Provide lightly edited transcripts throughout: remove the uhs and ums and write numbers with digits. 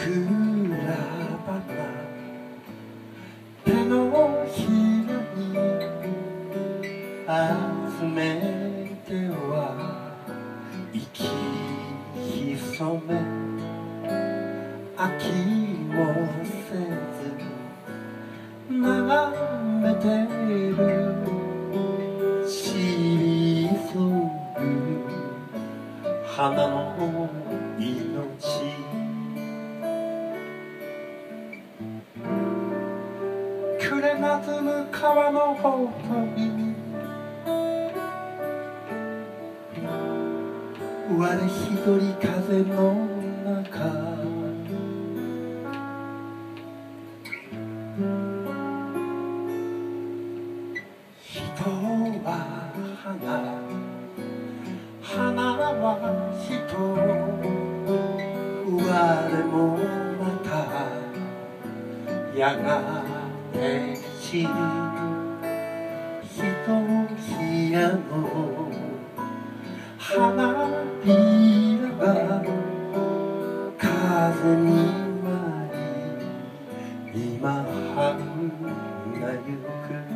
花手のひらに集めては息潜め飽きもせず眺めてる退ぐ花の命暮れなずむ川のほとり我一人風の中人は花花は人我もまたやがて散るひとひらの花びらが風に舞い今春がゆく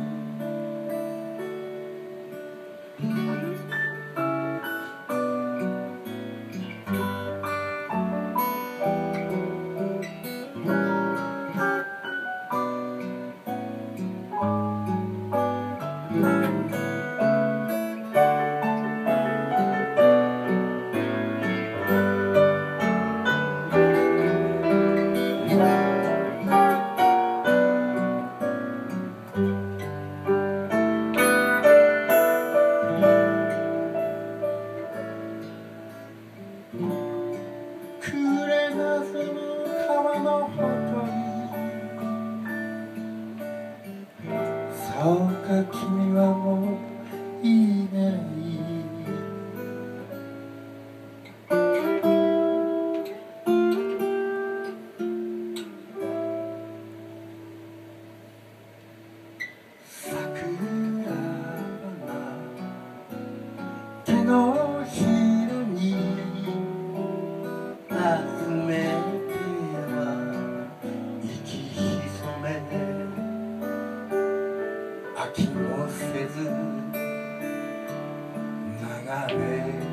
暮れなずむ川のほとりそうか君はもういない桜花手のひらに集めては息潜め飽きもせず流れ